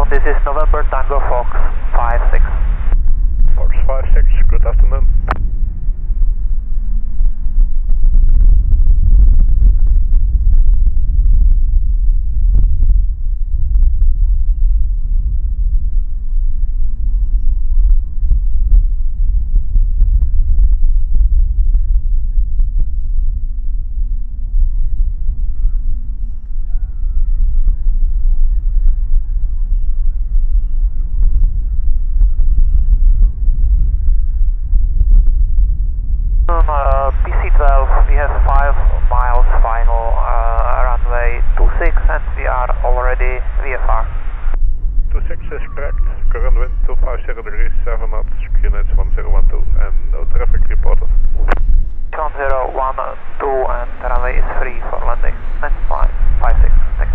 this is November Tango Fox 56. Fox 56, good afternoon. PC-12, we have 5 miles final, runway 26 and we are already VFR. 26 is correct, current wind 250 degrees, 7 knots, QNH 1012 and no traffic reported. 1012 and runway is free for landing. Next flight, 56, next.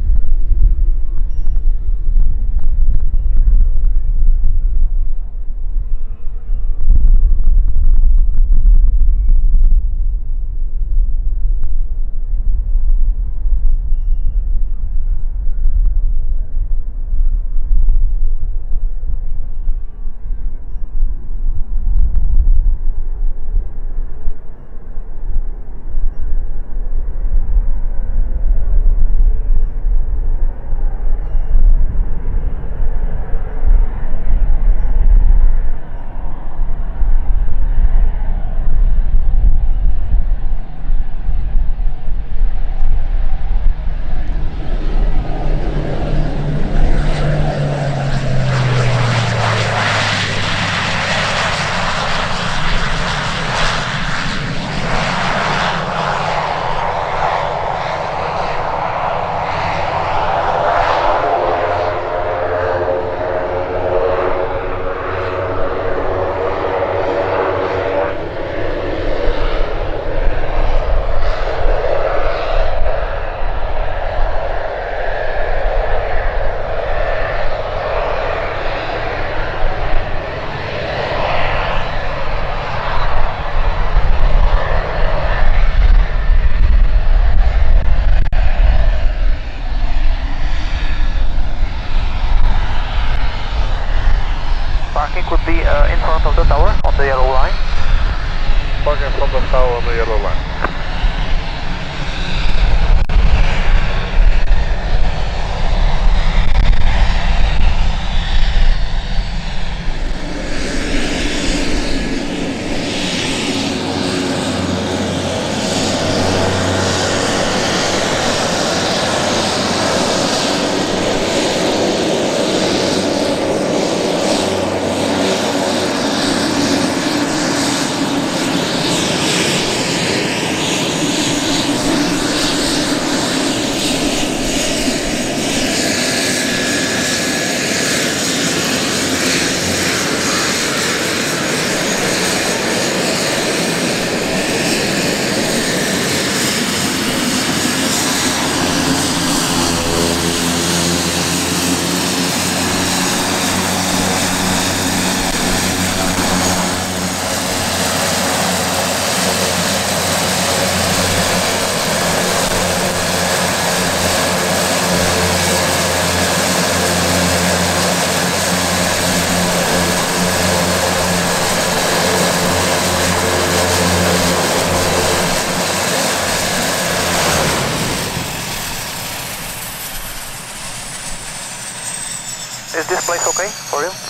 Parking could be in front of the tower on the yellow line. Park in front of the tower on the yellow line. Is this place okay for you?